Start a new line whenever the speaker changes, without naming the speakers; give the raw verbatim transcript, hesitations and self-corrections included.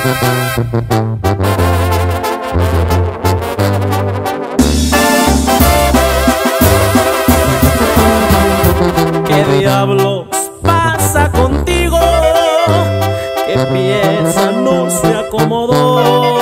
¿Qué diablos pasa contigo? ¿Qué pieza no se acomodó?